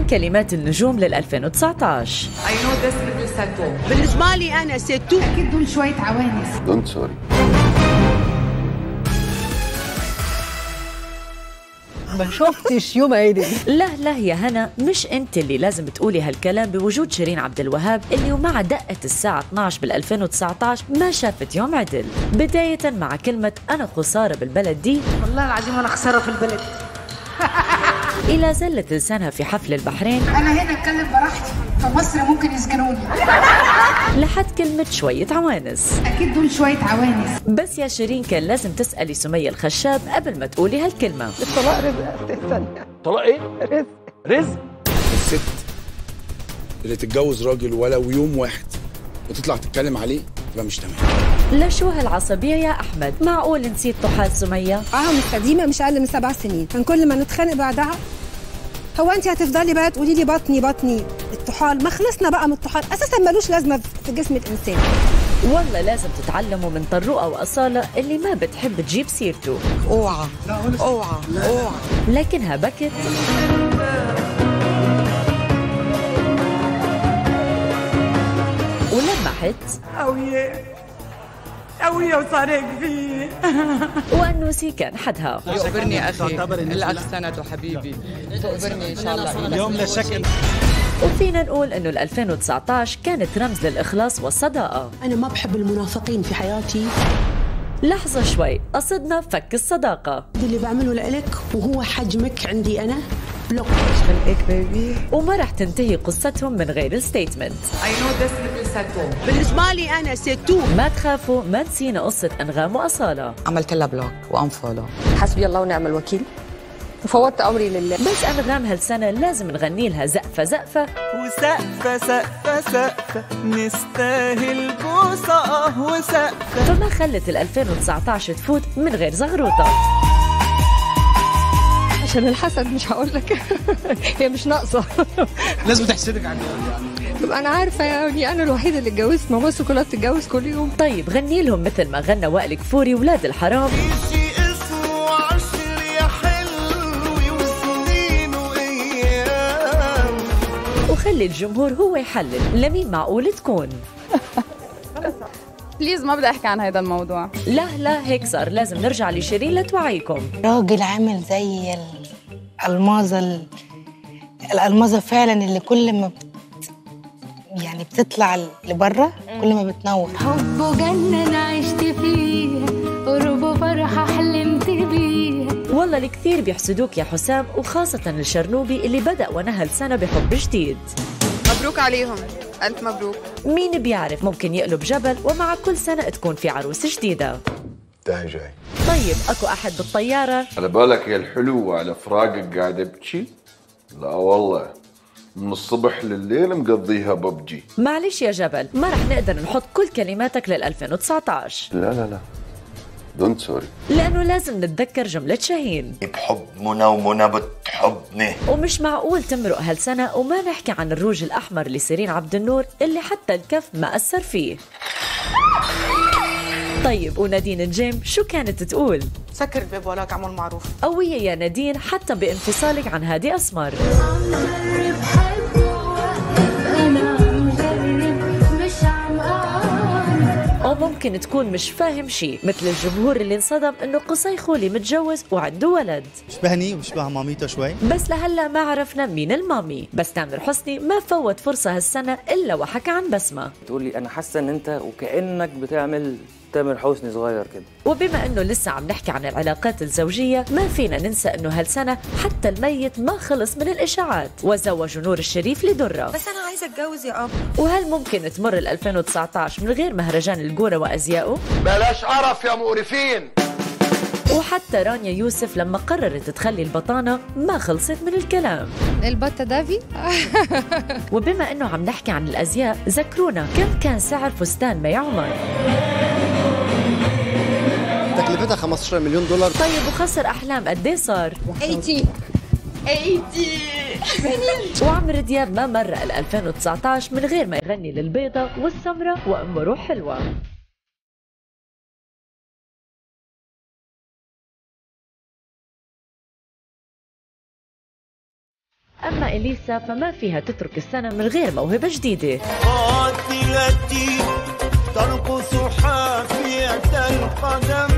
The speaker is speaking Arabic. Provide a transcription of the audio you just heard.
كلمات النجوم لل 2019. بالنسبة لي أنا سيتو. أكيد دول شوية عوانس. دونت سوري. ما شفتش يوم عيد. لا يا هنا، مش انت اللي لازم تقولي هالكلام بوجود شيرين عبد الوهاب اللي ومع دقة الساعة 12 بال 2019 ما شافت يوم عدل. بداية مع كلمة أنا خسارة بالبلد دي، والله العظيم أنا خسارة في البلد. إلى زلت لسانها في حفل البحرين أنا هنا أتكلم براحتي، في مصر ممكن يسجنوني. لحد كلمة شوية عوانس. أكيد دول شوية عوانس. بس يا شيرين كان لازم تسألي سمية الخشاب قبل ما تقولي هالكلمة. الطلاق رزق. طلاق ايه؟ رزق. الست اللي تتجوز راجل ولو يوم واحد وتطلع تتكلم عليه يبقى مش تمام. لا شو هالعصبية يا أحمد؟ معقول نسيت طحال سمية؟ مش قديمة، مش أقل من 7 سنين، كان كل ما نتخانق بعدها هو أنت هتفضلي بقى تقولي لي بطني الطحال؟ ما خلصنا بقى من الطحال، أساسا ملوش لازمة في جسم الإنسان. والله لازم تتعلموا من طروقة وأصالة اللي ما بتحب تجيب سيرته. اوعى. لكنها بكت ولمحت قوية وصارك فيه. وأنوسي كان حدها. يخبرني أخي الأخ سند وحبيبي، تخبرني إن شاء الله اليوم لا شك. وفينا نقول إنه 2019 كانت رمز للإخلاص والصداقة. أنا ما بحب المنافقين في حياتي. لحظة شوي، قصدنا فك الصداقة. اللي بعمله لك وهو حجمك عندي أنا بلوك. خليك بيبي. وما رح تنتهي قصتهم من غير الستيتمنت. بالنسبة لي أنا سيتو. ما تخافوا، ما نسينا قصة أنغام وأصالة. عملت لها بلوك وأنفولو. حسبي الله ونعم الوكيل، وفوضت أمري لله. بس أنغام هالسنة لازم نغني لها زقفة وسقفة نستاهل بوسة وسقفة. فما خلت ال 2019 تفوت من غير زغروطة. عشان الحسد مش هقول لك. هي مش ناقصة. الناس بتحسدك على طب أنا عارفة يعني أنا الوحيدة اللي اتجوزت، ما مصر كلها بتتجوز كل يوم. طيب غني لهم مثل ما غنى وائل كفوري ولاد الحرام. وخلي الجمهور هو يحلل لمين معقول تكون. بليز ما بدي أحكي عن هذا الموضوع. لا هيك صار لازم نرجع لشيرين لتوعيكم. راجل عامل زي الألمازة فعلا، اللي كل ما يعني بتطلع لبره كل ما بتنور. حبه جنة أنا عشت فيها، قربه فرحة حلمت بيها. والله الكثير بيحسدوك يا حسام، وخاصة الشرنوبي اللي بدأ ونهى السنة بحب جديد. مبروك عليهم، ألف مبروك. مين بيعرف ممكن يقلب جبل ومع كل سنة تكون في عروس جديدة. جاي. طيب أكو أحد بالطيارة؟ على بالك يا الحلوة على فراقك قاعدة بتشي؟ لا والله، من الصبح لليل مقضيها ببجي. معلش يا جبل، ما رح نقدر نحط كل كلماتك لل 2019. لا دونت سوري. لأنه لازم نتذكر جملة شاهين، بحب منى ومنى بتحبني. ومش معقول تمرق هالسنة وما نحكي عن الروج الأحمر لسيرين عبد النور اللي حتى الكف ما أثر فيه. طيب ونادين الجيم شو كانت تقول؟ سكر الباب ولاك عمل معروف. قوية يا نادين حتى بانفصالك عن هادي أسمر. أو ممكن تكون مش فاهم شي مثل الجمهور اللي انصدم إنه قصي خولي متجوز وعنده ولد. شبهني وشبه ماميته شوي. بس لهلا ما عرفنا مين المامي. بس تامر حسني ما فوت فرصة هالسنة إلا وحكى عن بسمة. تقولي أنا حاسة إن أنت وكأنك بتعمل تامر حسني صغير كده. وبما انه لسه عم نحكي عن العلاقات الزوجيه، ما فينا ننسى انه هالسنه حتى الميت ما خلص من الاشاعات وزوج نور الشريف لدره. بس انا عايزه اتجوز يا اب. وهل ممكن تمر ال 2019 من غير مهرجان الجوره وازيائه؟ بلاش قرف يا مقرفين. وحتى رانيا يوسف لما قررت تخلي البطانه ما خلصت من الكلام. البطة دافي. وبما انه عم نحكي عن الازياء، ذكرونا كم كان سعر فستان مي عمر؟ تكلفتها 15 مليون دولار. طيب وخسر احلام قد ايه صار؟ 80. وعمرو دياب ما مرق ال 2019 من غير ما يغني للبيضة والسمرة وأم روح حلوة. أما إليسا فما فيها تترك السنة من غير موهبة جديدة. قاتلتي ترقص حافية القدم